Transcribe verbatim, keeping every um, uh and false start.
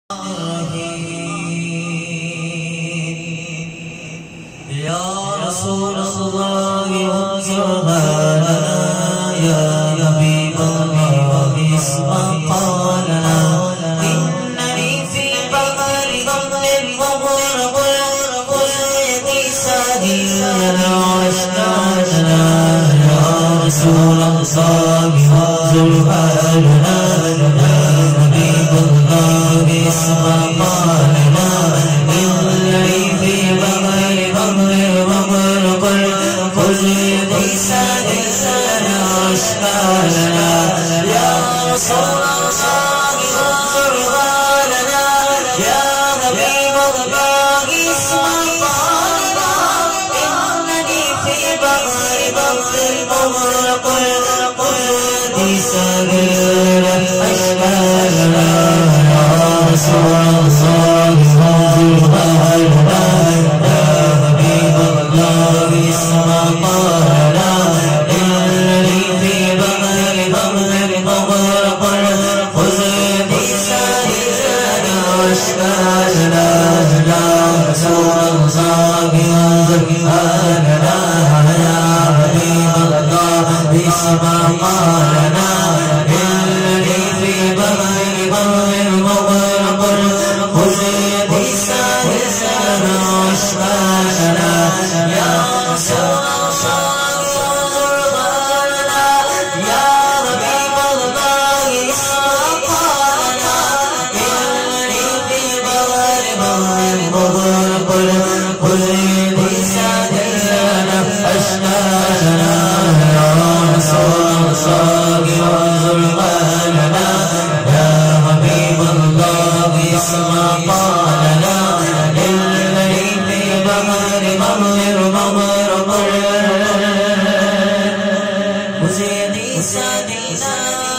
يا رسول الله انظرنا يا حبيب الله اسمع قولنا إنني في بحر ضم المغرب قلت سبيلنا واشتاقنا يا رسول الله انظرنا يا حبيب الله اسمع قولنا إنني في بحر ضم المغرب قلت سبيلنا واشتاقنا يا رسول الله انظرنا يا حبيب الله اسمع قولنا إنني في بحر ضم المغرب قلت سبيلنا واشتاقنا يا رسول الله انظرنا يا حبيب الله اسمع قولنا إنني في بحر ضم المغرب قلت سبيلنا واشتاقنا يا رسول الله انظرنا يا حبيب الله اسمع قولنا إنني في بحر ضم المغرب قلت سبيلنا واشتاقنا يا رسول الله انظرنا يا حبيب الله اسمع قولنا إنني في بحر ضم المغرب قلت سبيلنا واشتاقنا يا رسول الله انظرنا يا حبيب الله اسمع قولنا إنني في بحر ضم المغرب قلت سبيلنا